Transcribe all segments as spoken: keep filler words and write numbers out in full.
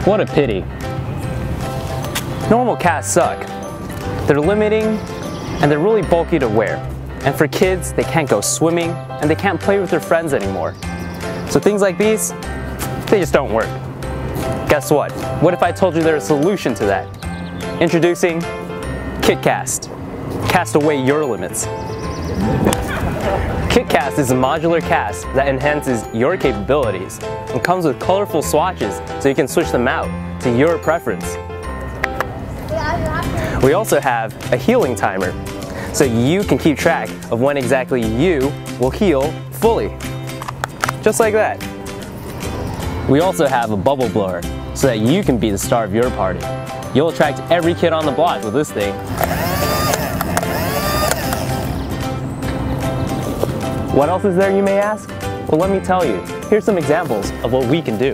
What a pity. Normal casts suck. They're limiting and they're really bulky to wear. And for kids, they can't go swimming and they can't play with their friends anymore. So things like these, they just don't work. Guess what? What if I told you there's a solution to that? Introducing KitCast. Cast away your limits. KitCast is a modular cast that enhances your capabilities and comes with colorful swatches so you can switch them out to your preference. We also have a healing timer so you can keep track of when exactly you will heal fully. Just like that. We also have a bubble blower so that you can be the star of your party. You'll attract every kid on the block with this thing. What else is there, you may ask? Well, let me tell you. Here's some examples of what we can do.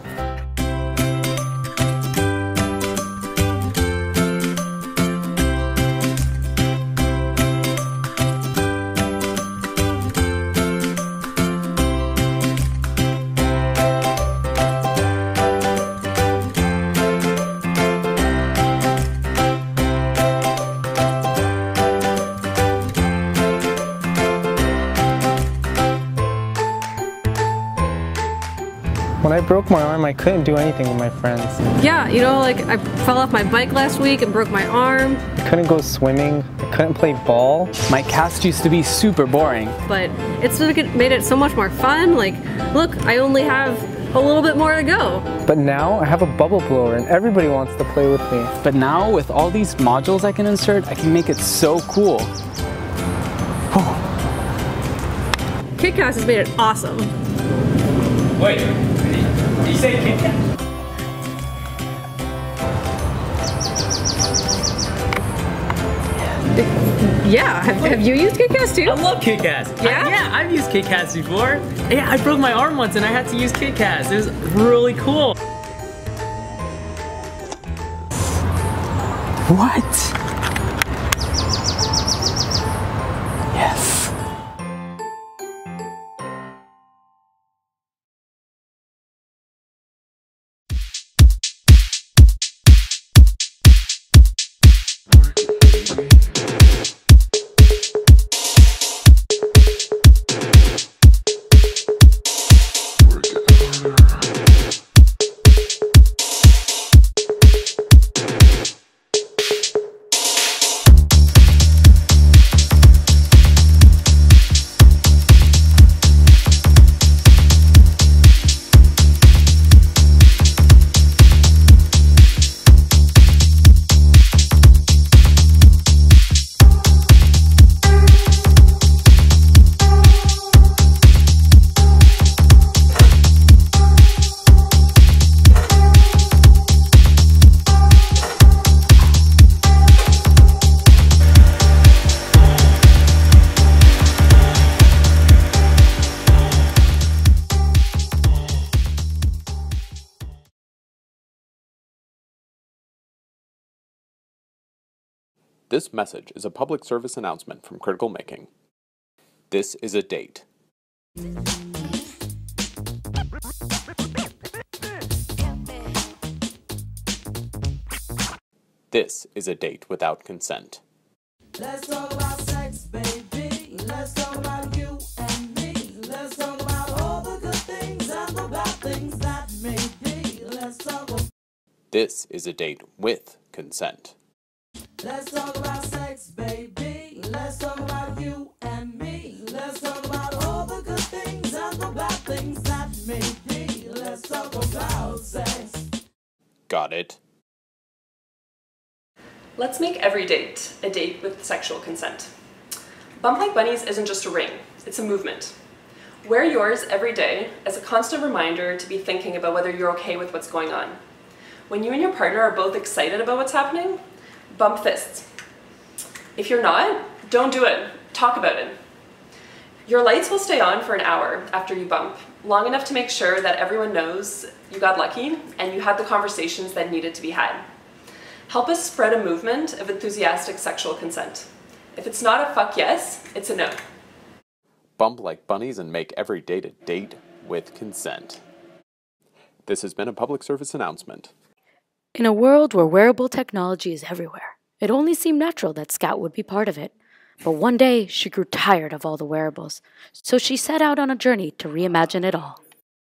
When I broke my arm, I couldn't do anything with my friends. Yeah, you know, like I fell off my bike last week and broke my arm. I couldn't go swimming. I couldn't play ball. My cast used to be super boring. But it's made it so much more fun. Like, look, I only have a little bit more to go. But now I have a bubble blower and everybody wants to play with me. But now with all these modules I can insert, I can make it so cool. KitCast has made it awesome. Wait, did you say KitCast? Yeah, have, have you used KitCast too? I love KitCast. Yeah? I, yeah, I've used KitCast before. Yeah, I broke my arm once and I had to use KitCast. It was really cool. What? Yes. This message is a public service announcement from Critical Making. This is a date. This is a date without consent. Let's talk about sex, baby. Let's talk about you and me. Let's talk about all the good things and the bad things that may be. Let's talk about... This is a date with consent. Let's talk about sex, baby. Let's talk about you and me. Let's talk about all the good things and the bad things that may be. Let's talk about sex. Got it? Let's make every date a date with sexual consent. Bump Like Bunnies isn't just a ring, it's a movement. Wear yours every day as a constant reminder to be thinking about whether you're okay with what's going on. When you and your partner are both excited about what's happening, bump fists. If you're not, don't do it. Talk about it. Your lights will stay on for an hour after you bump, long enough to make sure that everyone knows you got lucky and you had the conversations that needed to be had. Help us spread a movement of enthusiastic sexual consent. If it's not a fuck yes, it's a no. Bump like bunnies and make every date a date with consent. This has been a public service announcement. In a world where wearable technology is everywhere, it only seemed natural that Scout would be part of it. But one day, she grew tired of all the wearables, so she set out on a journey to reimagine it all.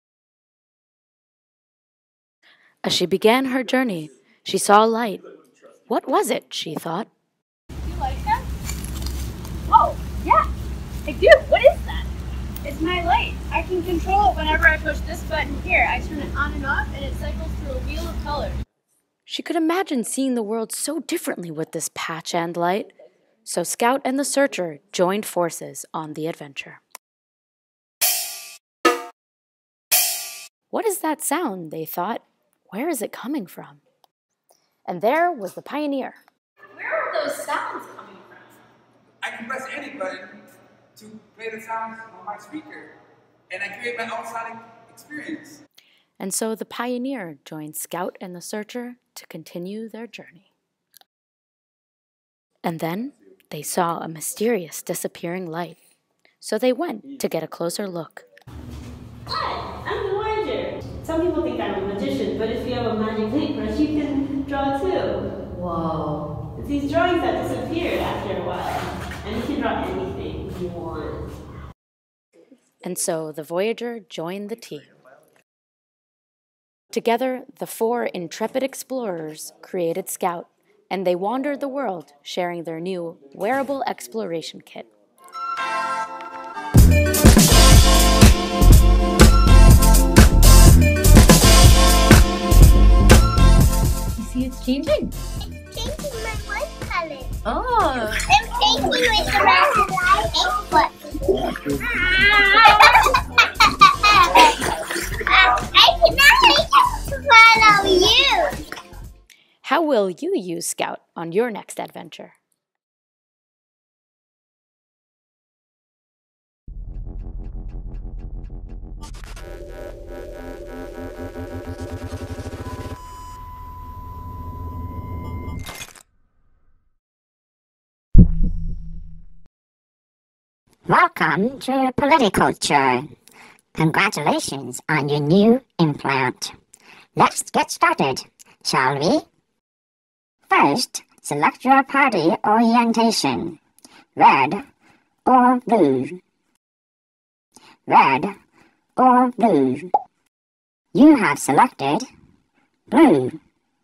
As she began her journey, she saw a light. What was it, she thought? You like that? Oh, yeah, I do. What is that? It's my light. I can control it whenever I push this button here. I turn it on and off, and it cycles through a wheel of colors. She could imagine seeing the world so differently with this patch and light. So Scout and the Searcher joined forces on the adventure. What is that sound, they thought? Where is it coming from? And there was the Pioneer. Where are those sounds coming from? I can press any button to play the sounds on my speaker, and I create my own sonic experience. And so the Pioneer joined Scout and the Searcher to continue their journey. And then they saw a mysterious disappearing light. So they went to get a closer look. Hi, I'm the Voyager. Some people think I'm a magician, but if you have a magic paintbrush, you can draw too. Whoa. It's these drawings that disappeared after a while, and you can draw anything you want. And so the Voyager joined the team. Together, the four intrepid explorers created Scout, and they wandered the world, sharing their new wearable exploration kit. You see it's changing? It's changing my light color. Oh. I'm changing with the red light button. I cannot follow you. How will you use Scout on your next adventure? Welcome to Politiculture. Congratulations on your new implant. Let's get started, shall we? First, select your party orientation, red or blue. Red or blue. You have selected blue.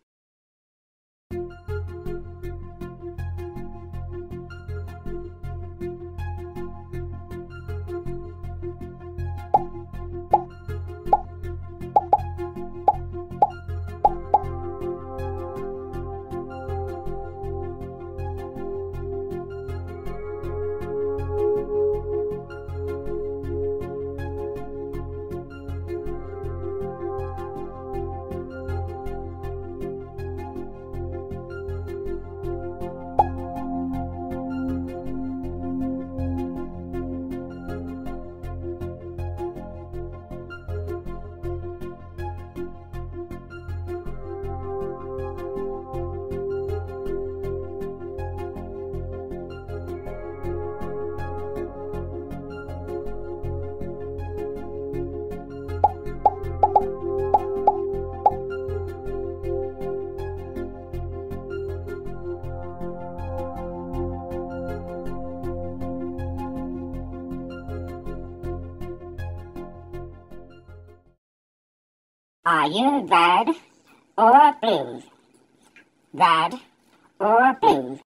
Are you red or blue? Red or blue?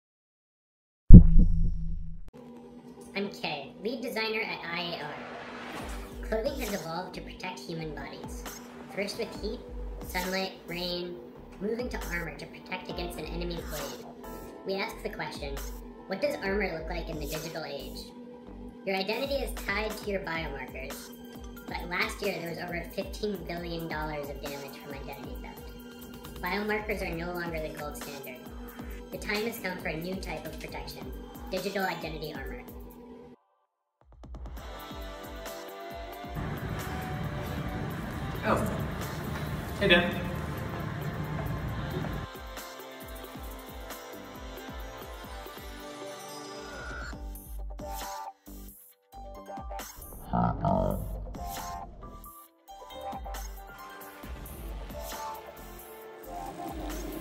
I'm Kay, lead designer at I A R. Clothing has evolved to protect human bodies. First with heat, sunlight, rain, moving to armor to protect against an enemy blade. We ask the question, what does armor look like in the digital age? Your identity is tied to your biomarkers. But last year, there was over fifteen billion dollars of damage from identity theft. Biomarkers are no longer the gold standard. The time has come for a new type of protection, digital identity armor. Oh. Hey, Dan.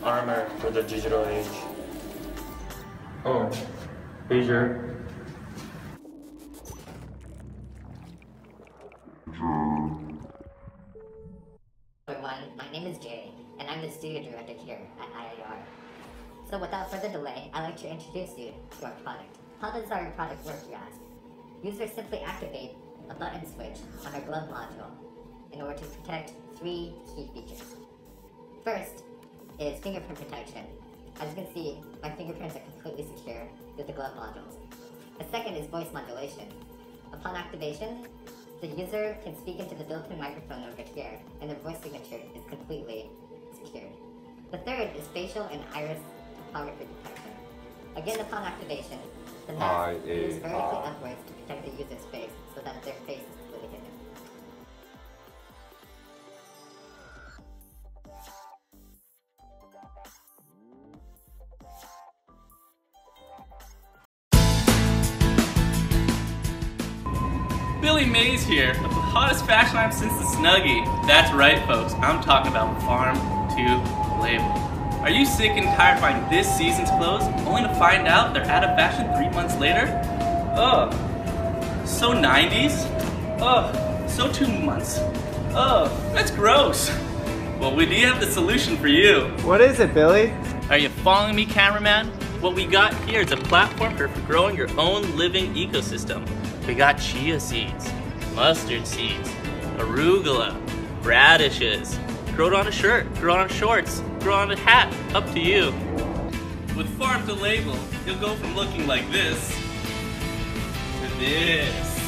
armor for the digital age. Oh, Asia. Everyone, my name is Jerry, and I'm the studio director here at I A R. So without further delay, I'd like to introduce you to our product. How does our product work, you ask? Users simply activate a button switch on our glove module in order to protect three key features. First is fingerprint protection. As you can see, my fingerprints are completely secure with the glove modules. The second is voice modulation. Upon activation, the user can speak into the built-in microphone over here, and their voice signature is completely secured. The third is facial and iris topography detection. Again, upon activation, the mask moves vertically upwards to protect the user's face so that their face is completely hidden. Billy Mays here, the hottest fashion item since the Snuggie. That's right, folks, I'm talking about Farm to Label. Are you sick and tired of buying this season's clothes, only to find out they're out of fashion three months later? Ugh, so nineties? Ugh, so two months? Ugh, that's gross. Well, we do have the solution for you. What is it, Billy? Are you following me, cameraman? What we got here is a platform for growing your own living ecosystem. We got chia seeds, mustard seeds, arugula, radishes. Grow it on a shirt, grow it on shorts, grow it on a hat, up to you. With Farm to Label, you'll go from looking like this to this.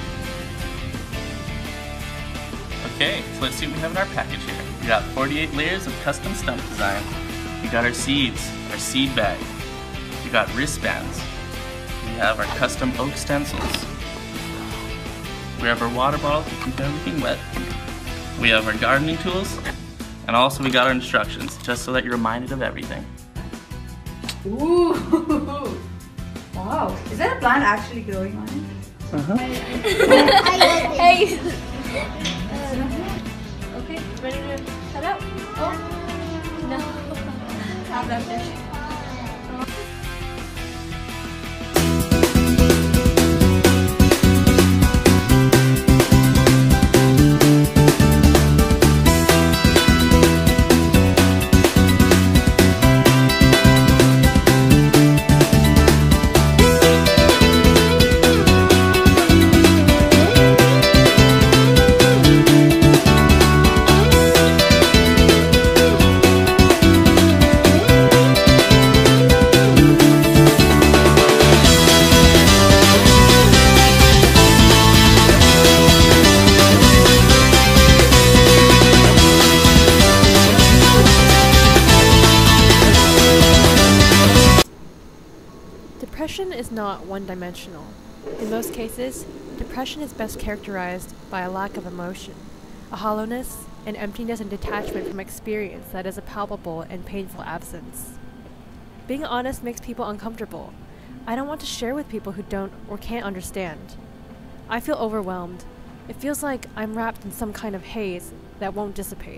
Okay, so let's see what we have in our package here. We got forty-eight layers of custom stump design. We got our seeds, our seed bag. We got wristbands. We have our custom oak stencils. We have our water bottle to keep everything wet. We have our gardening tools. And also we got our instructions, just so that you're reminded of everything. Ooh! Wow, is that a plant actually growing on it? Uh-huh. Hey! Okay, ready to cut out? Oh, no. Have that fish. Depression is not one-dimensional. In most cases, depression is best characterized by a lack of emotion, a hollowness, an emptiness and detachment from experience that is a palpable and painful absence. Being honest makes people uncomfortable. I don't want to share with people who don't or can't understand. I feel overwhelmed. It feels like I'm wrapped in some kind of haze that won't dissipate.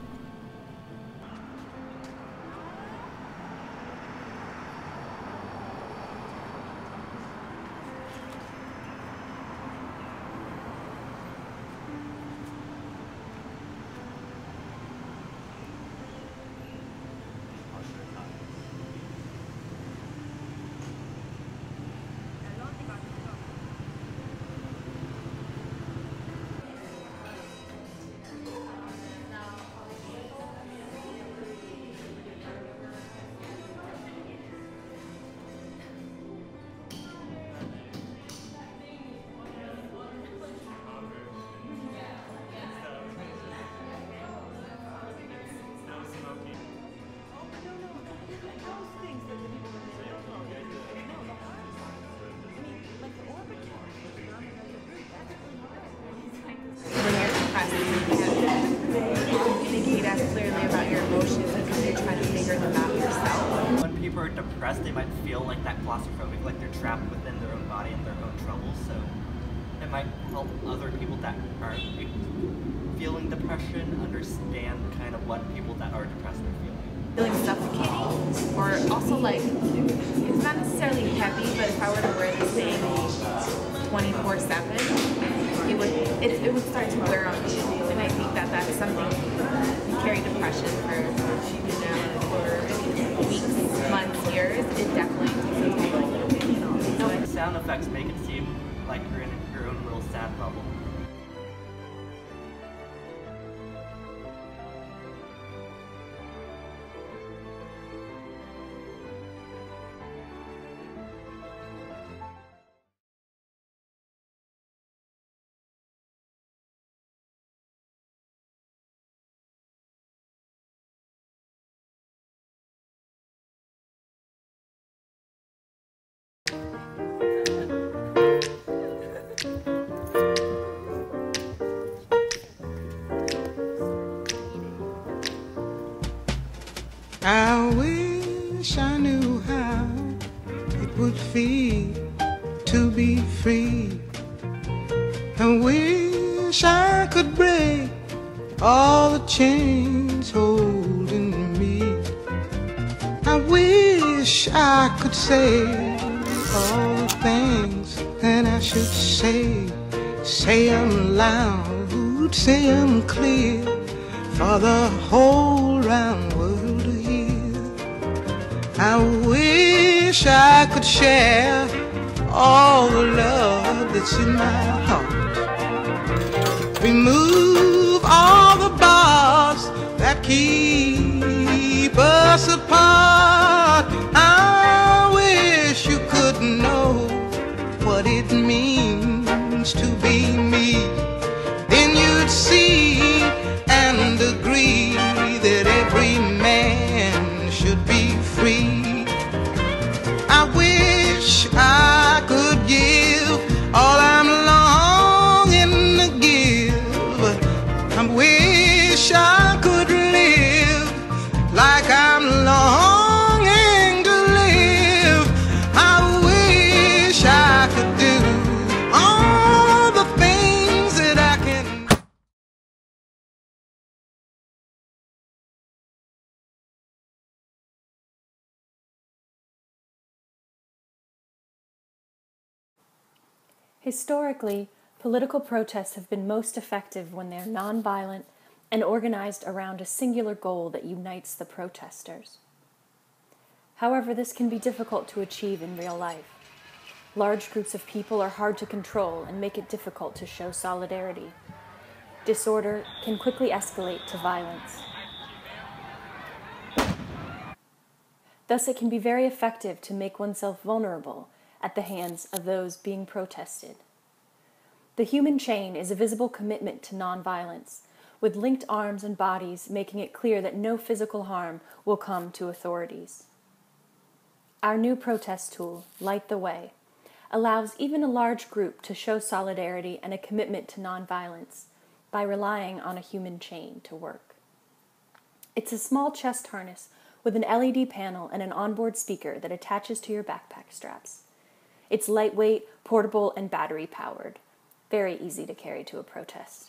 When people are depressed, they might feel like that claustrophobic, like they're trapped within their own body and their own troubles. So it might help other people that are feeling depression understand kind of what people that are depressed are feeling. feeling suffocating, or also like, it's not necessarily heavy, but if I were to wear this thing twenty-four seven, it would, it, it would start to wear on me. And I think that that's something, you carry depression for, you know, for weeks, months, years, it definitely takes a toll. So sound effects make it seem like you're in your own little sad bubble. I wish I knew how it would feel to be free. I wish I could break all the chains holding me. I wish I could say all the things that I should say. Say them loud, say them clear, for the whole round world. I wish I could share all the love that's in my heart. Remove all the bars that keep us apart. I wish you could know what it means to be me. Then you'd see and agree that every man should be free. I wish I could give all I'm longing to give. I wish I could live like I'm longing to live. I wish I could do all the things that I can. Historically, political protests have been most effective when they are nonviolent and organized around a singular goal that unites the protesters. However, this can be difficult to achieve in real life. Large groups of people are hard to control and make it difficult to show solidarity. Disorder can quickly escalate to violence. Thus, it can be very effective to make oneself vulnerable at the hands of those being protested. The human chain is a visible commitment to nonviolence, with linked arms and bodies making it clear that no physical harm will come to authorities. Our new protest tool, Light the Way, allows even a large group to show solidarity and a commitment to nonviolence by relying on a human chain to work. It's a small chest harness with an L E D panel and an onboard speaker that attaches to your backpack straps. It's lightweight, portable, and battery-powered. Very easy to carry to a protest.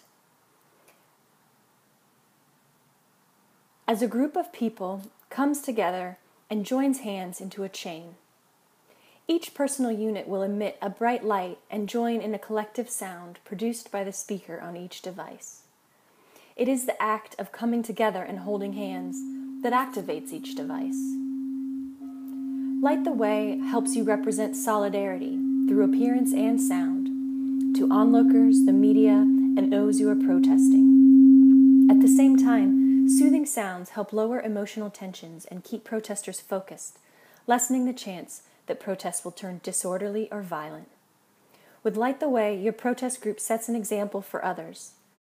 As a group of people comes together and joins hands into a chain, each personal unit will emit a bright light and join in a collective sound produced by the speaker on each device. It is the act of coming together and holding hands that activates each device. Light the Way helps you represent solidarity through appearance and sound to onlookers, the media, and those you are protesting. At the same time, soothing sounds help lower emotional tensions and keep protesters focused, lessening the chance that protests will turn disorderly or violent. With Light the Way, your protest group sets an example for others.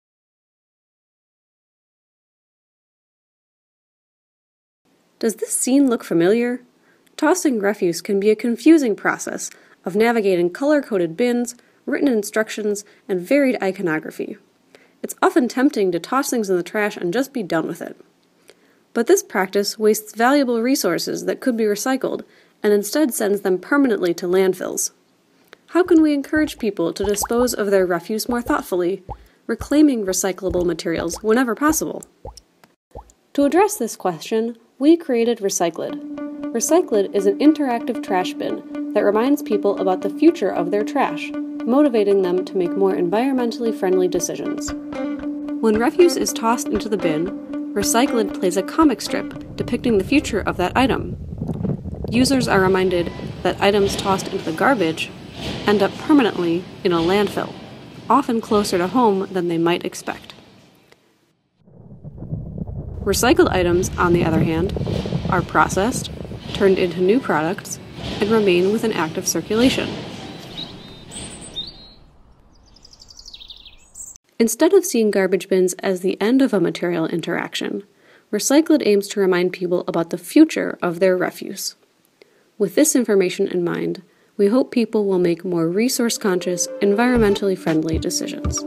Does this scene look familiar? Tossing refuse can be a confusing process of navigating color-coded bins, written instructions, and varied iconography. It's often tempting to toss things in the trash and just be done with it. But this practice wastes valuable resources that could be recycled and instead sends them permanently to landfills. How can we encourage people to dispose of their refuse more thoughtfully, reclaiming recyclable materials whenever possible? To address this question, we created Recycled. Recycled is an interactive trash bin that reminds people about the future of their trash, motivating them to make more environmentally friendly decisions. When refuse is tossed into the bin, Recycled plays a comic strip depicting the future of that item. Users are reminded that items tossed into the garbage end up permanently in a landfill, often closer to home than they might expect. Recycled items, on the other hand, are processed, turned into new products, and remain within active circulation. Instead of seeing garbage bins as the end of a material interaction, Recycled aims to remind people about the future of their refuse. With this information in mind, we hope people will make more resource-conscious, environmentally friendly decisions.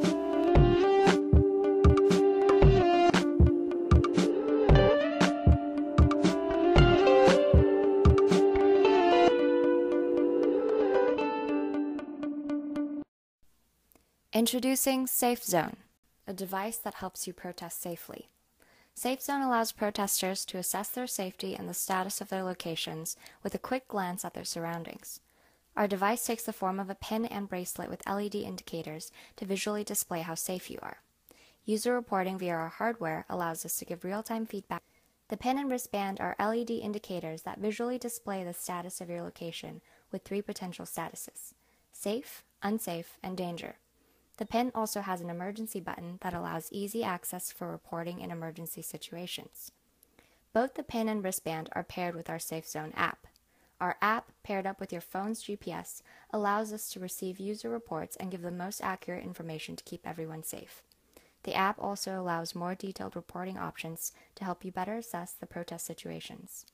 Introducing SafeZone, a device that helps you protest safely. SafeZone allows protesters to assess their safety and the status of their locations with a quick glance at their surroundings. Our device takes the form of a pin and bracelet with L E D indicators to visually display how safe you are. User reporting via our hardware allows us to give real-time feedback. The pin and wristband are L E D indicators that visually display the status of your location with three potential statuses: safe, unsafe, and danger. The pin also has an emergency button that allows easy access for reporting in emergency situations. Both the pin and wristband are paired with our SafeZone app. Our app, paired up with your phone's G P S, allows us to receive user reports and give the most accurate information to keep everyone safe. The app also allows more detailed reporting options to help you better assess the protest situations.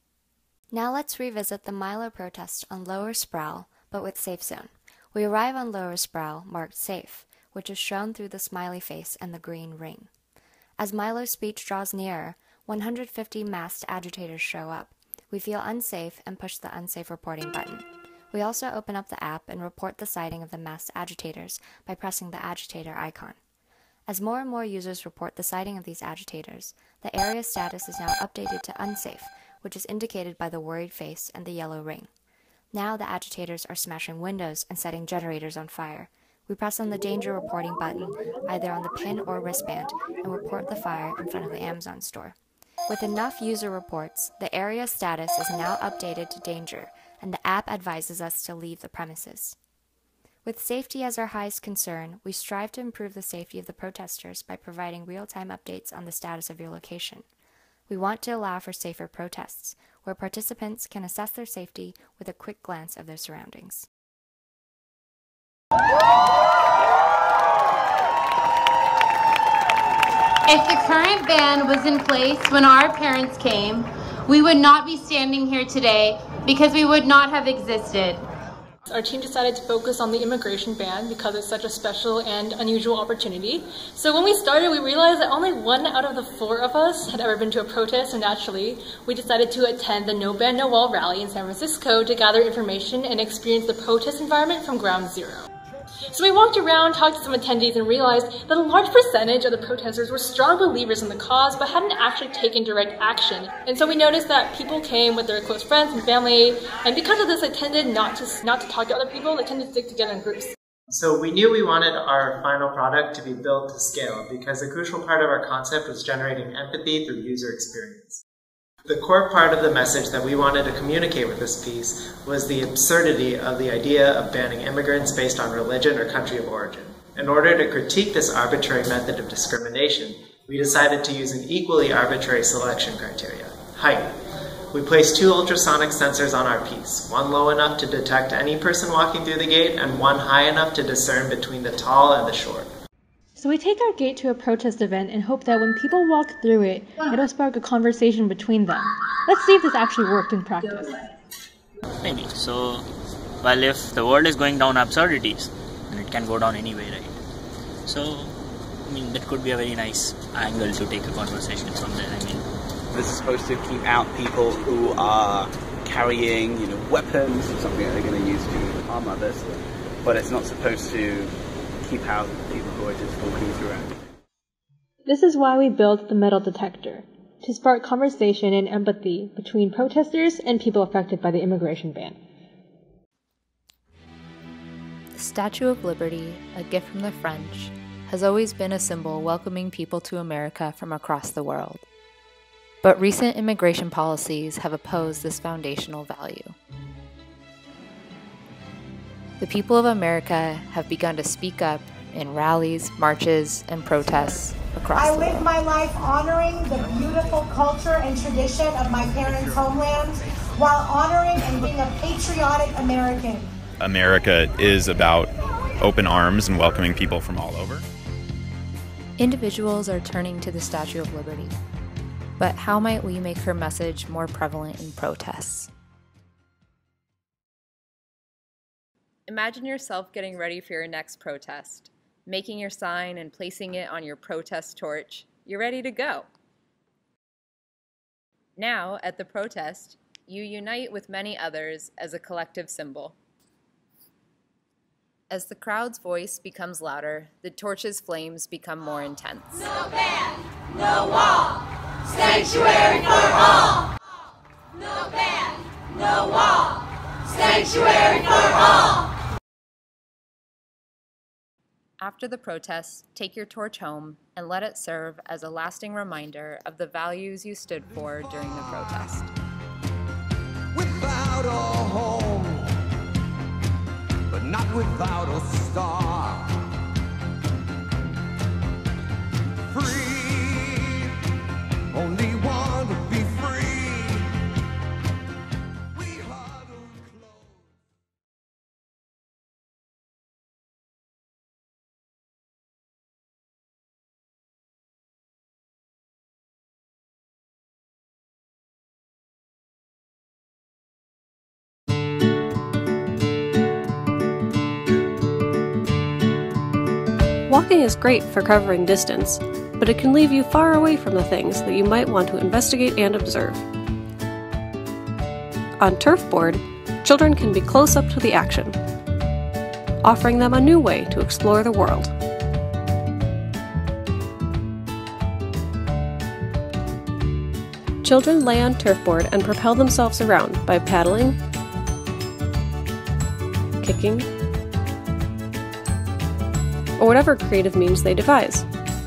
Now let's revisit the Milo protest on Lower Sproul, but with SafeZone. We arrive on Lower Sproul, marked Safe, which is shown through the smiley face and the green ring. As Milo's speech draws nearer, one hundred fifty masked agitators show up. We feel unsafe and push the unsafe reporting button. We also open up the app and report the sighting of the masked agitators by pressing the agitator icon. As more and more users report the sighting of these agitators, the area status is now updated to unsafe, which is indicated by the worried face and the yellow ring. Now the agitators are smashing windows and setting generators on fire. We press on the danger reporting button, either on the pin or wristband, and report the fire in front of the Amazon store. With enough user reports, the area status is now updated to danger, and the app advises us to leave the premises. With safety as our highest concern, we strive to improve the safety of the protesters by providing real-time updates on the status of your location. We want to allow for safer protests, where participants can assess their safety with a quick glance of their surroundings. If the current ban was in place when our parents came, we would not be standing here today because we would not have existed. Our team decided to focus on the immigration ban because it's such a special and unusual opportunity. So when we started, we realized that only one out of the four of us had ever been to a protest, and naturally, we decided to attend the No Ban No Wall rally in San Francisco to gather information and experience the protest environment from ground zero. So we walked around, talked to some attendees, and realized that a large percentage of the protesters were strong believers in the cause, but hadn't actually taken direct action. And so we noticed that people came with their close friends and family, and because of this, they tended not to, not to talk to other people, they tended to stick together in groups. So we knew we wanted our final product to be built to scale, because a crucial part of our concept was generating empathy through user experience. The core part of the message that we wanted to communicate with this piece was the absurdity of the idea of banning immigrants based on religion or country of origin. In order to critique this arbitrary method of discrimination, we decided to use an equally arbitrary selection criteria: height. We placed two ultrasonic sensors on our piece, one low enough to detect any person walking through the gate, and one high enough to discern between the tall and the short. So we take our gate to a protest event and hope that when people walk through it, it'll spark a conversation between them. Let's see if this actually worked in practice. Maybe. So, well, if the world is going down absurdities, then it can go down anyway, right? So, I mean, that could be a very nice angle to take a conversation from there. I mean, this is supposed to keep out people who are carrying, you know, weapons or something that they're going to use to harm others, but it's not supposed to keep out people who are just walking through. This is why we built the metal detector. to spark conversation and empathy between protesters and people affected by the immigration ban. The Statue of Liberty, a gift from the French, has always been a symbol welcoming people to America from across the world. But recent immigration policies have opposed this foundational value. The people of America have begun to speak up in rallies, marches, and protests across I the world. live my life honoring the beautiful culture and tradition of my parents' homeland while honoring and being a patriotic American. America is about open arms and welcoming people from all over. Individuals are turning to the Statue of Liberty. But how might we make her message more prevalent in protests? Imagine yourself getting ready for your next protest, making your sign and placing it on your protest torch. You're ready to go. Now, at the protest, you unite with many others as a collective symbol. As the crowd's voice becomes louder, the torch's flames become more intense. No ban, no wall, sanctuary for all. No ban, no wall, sanctuary for all. After the protest, take your torch home and let it serve as a lasting reminder of the values you stood for during the protest. Without a home, but not without a star. Free, only want to be free. We huddle close. Walking is great for covering distance, but it can leave you far away from the things that you might want to investigate and observe. On Turfboard, children can be close up to the action, offering them a new way to explore the world. Children lay on Turfboard and propel themselves around by paddling, kicking, or whatever creative means they devise.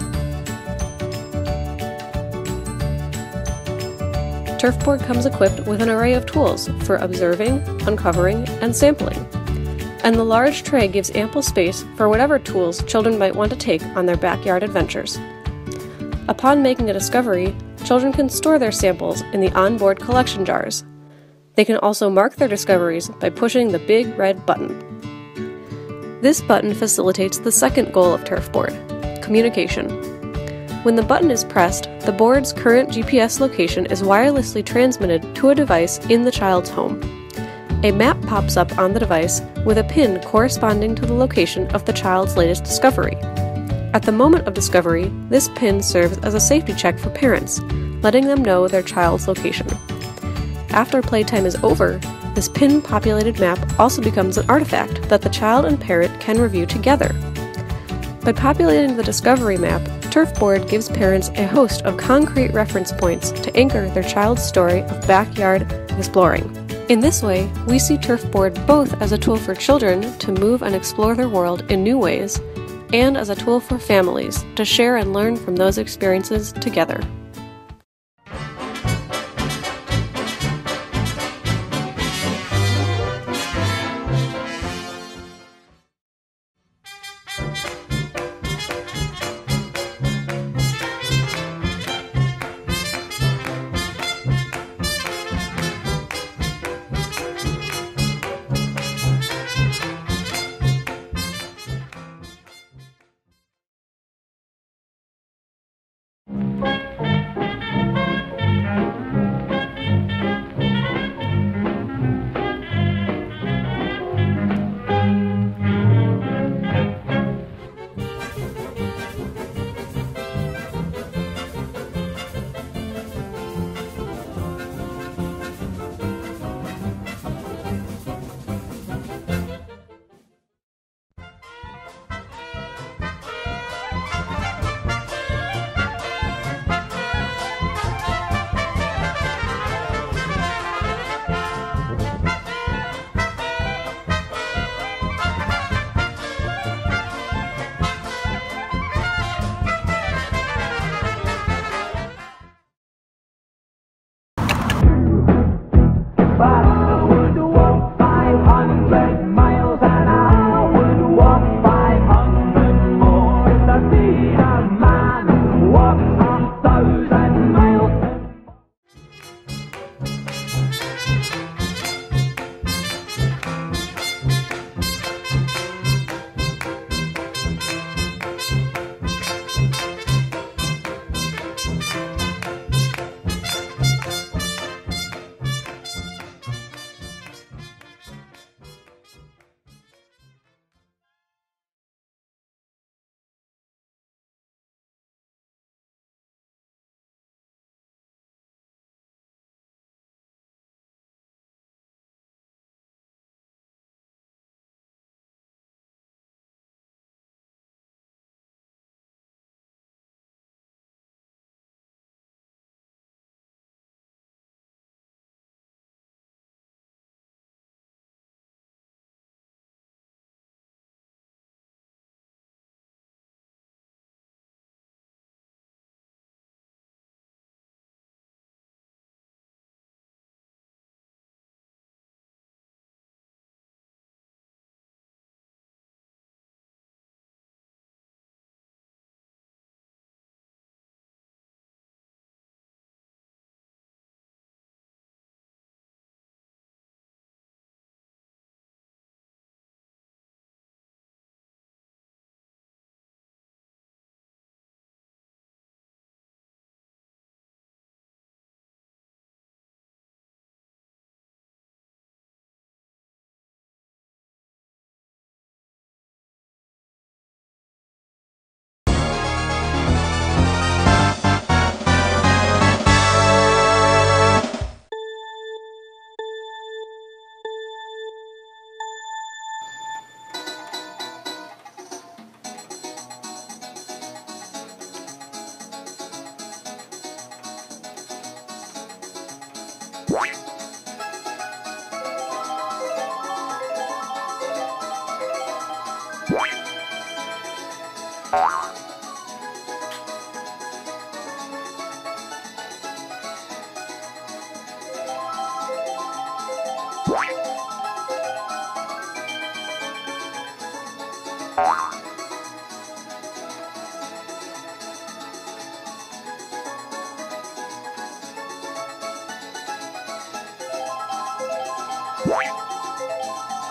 Turfboard comes equipped with an array of tools for observing, uncovering, and sampling, and the large tray gives ample space for whatever tools children might want to take on their backyard adventures. Upon making a discovery, children can store their samples in the onboard collection jars. They can also mark their discoveries by pushing the big red button. This button facilitates the second goal of Turfboard, communication. When the button is pressed, the board's current G P S location is wirelessly transmitted to a device in the child's home. A map pops up on the device with a pin corresponding to the location of the child's latest discovery. At the moment of discovery, this pin serves as a safety check for parents, letting them know their child's location. After playtime is over, this pin-populated map also becomes an artifact that the child and parent can review together. By populating the discovery map, Turfboard gives parents a host of concrete reference points to anchor their child's story of backyard exploring. In this way, we see Turfboard both as a tool for children to move and explore their world in new ways, and as a tool for families to share and learn from those experiences together.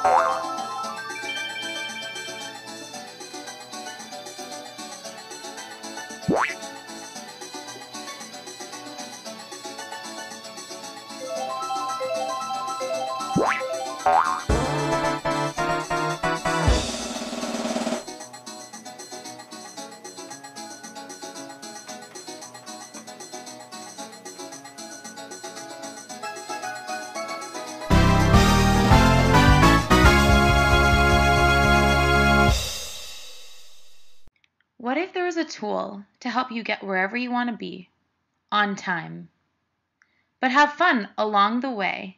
What if there was a tool to help you get wherever you want to be, on time, but have fun along the way?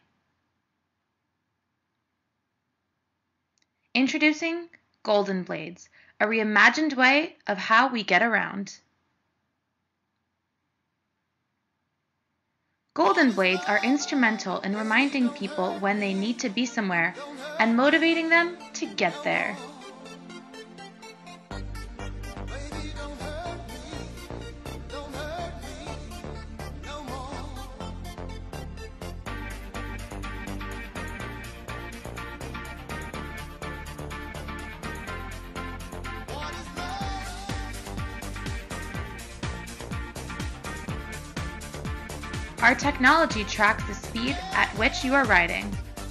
Introducing Golden Blades, a reimagined way of how we get around. Golden Blades are instrumental in reminding people when they need to be somewhere and motivating them to get there. Our technology tracks the speed at which you are riding.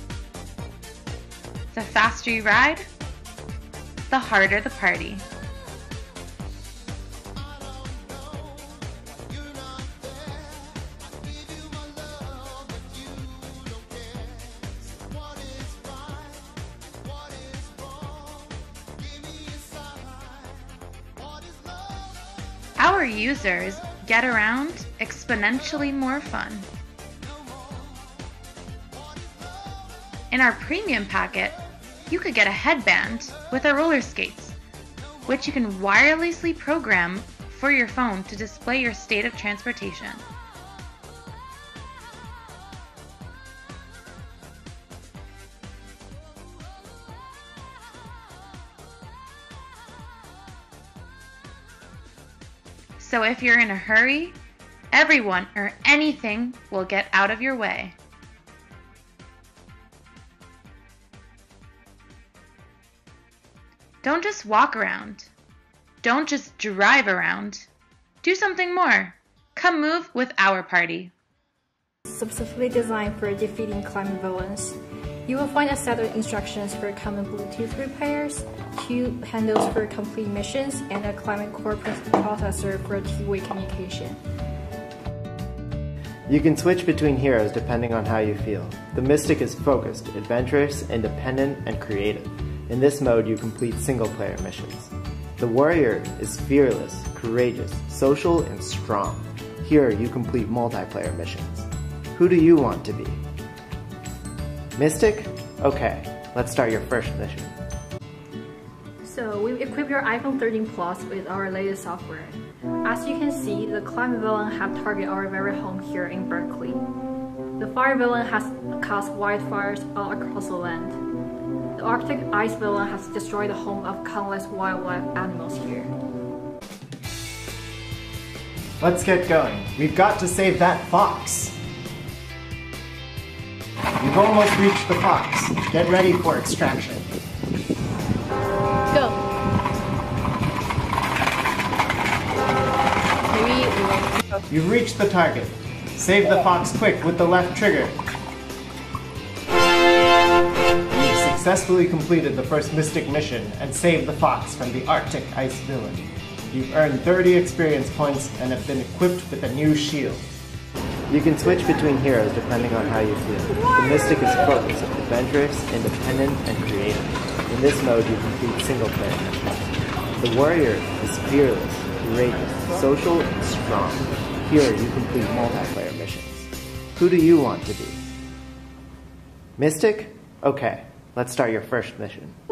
The faster you ride, the harder the party. Our users get around exponentially more fun. In our premium packet, you could get a headband with our roller skates, which you can wirelessly program for your phone to display your state of transportation. So if you're in a hurry, everyone or anything will get out of your way. Don't just walk around. Don't just drive around. Do something more. Come move with our party. Specifically designed for defeating climate villains. You will find a set of instructions for common Bluetooth repairs, two handles for complete missions, and a climate core processor for two-way communication. You can switch between heroes depending on how you feel. The Mystic is focused, adventurous, independent, and creative. In this mode, you complete single-player missions. The Warrior is fearless, courageous, social, and strong. Here, you complete multiplayer missions. Who do you want to be? Mystic? Okay, let's start your first mission. So, we equip your iPhone thirteen Plus with our latest software. As you can see, the climate villain have targeted our very home here in Berkeley. The fire villain has caused wildfires all across the land. The Arctic ice villain has destroyed the home of countless wildlife animals here. Let's get going. We've got to save that fox. You've almost reached the fox. Get ready for extraction. Go! Maybe we will... You've reached the target. Save the fox quick with the left trigger. You've successfully completed the first Mystic mission and saved the fox from the Arctic ice villain. You've earned thirty experience points and have been equipped with a new shield. You can switch between heroes depending on how you feel. The Mystic is focused, adventurous, independent, and creative. In this mode, you complete single-player missions. The Warrior is fearless, courageous, social, and strong. Here, you complete multiplayer missions. Who do you want to be? Mystic? Okay, let's start your first mission.